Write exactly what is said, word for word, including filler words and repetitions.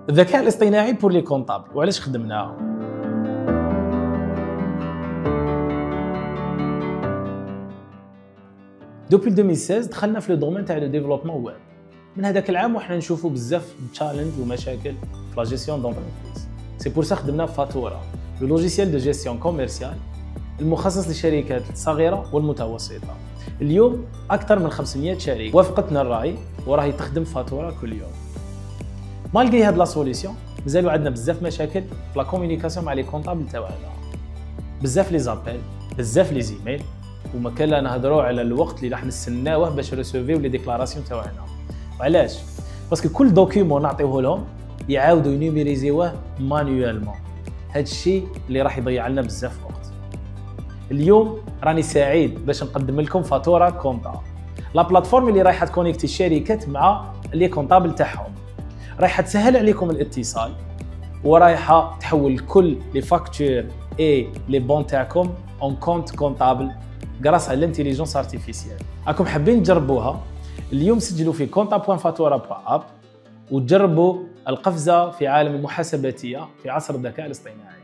الذكاء الاصطناعي بور لي كونطابل، وعلاش خدمناه؟ دوبي ألفين وستة عشر دخلنا في لو دومين تاع لو ديفلوبمون ويب. من هذاك العام وحنا نشوفوا بزاف تشالنج ومشاكل في لا جيستيون دونتربريز. سي بور سا خدمنا فاتوره، لو لوجيسيال دو جيستيون كوميرسيال المخصص للشركات الصغيره والمتوسطه. اليوم اكثر من خمسمية شركه وافقتنا الراي وراهي تخدم فاتوره كل يوم. مالغري هاد لا سوليسيون مازالوا عندنا بزاف مشاكل في لا كومونيكاسيون مع لي كونطابل تاعنا، بزاف لي زابيل، بزاف لي زيميل، وما كان لا نهضروا على الوقت اللي راح نستناوه باش ريسيفيو لي ديكلاراسيون تاعنا. وعلاش؟ باسكو كل دوكيومون نعطيوه لهم يعاودوا ينوميريزيوه مانيوالمون. هاد الشيء اللي راح يضيع لنا بزاف وقت. اليوم راني سعيد باش نقدم لكم فاتوره كونطا، لا بلاتفورم اللي رايحه تكونيكتي الشركات مع لي كونطابل تاعهم. رايحه تسهل عليكم الاتصال ورايحه تحول كل لي فاكتور اي لي بون تاعكم اون كونت كونطابل غراس على الانتيليجنس ارتيفيسيال. راكم حابين تجربوها؟ اليوم سجلوا في كونطا بوان فاتوره بوان اب وتجربوا القفزه في عالم المحاسباتيه في عصر الذكاء الاصطناعي.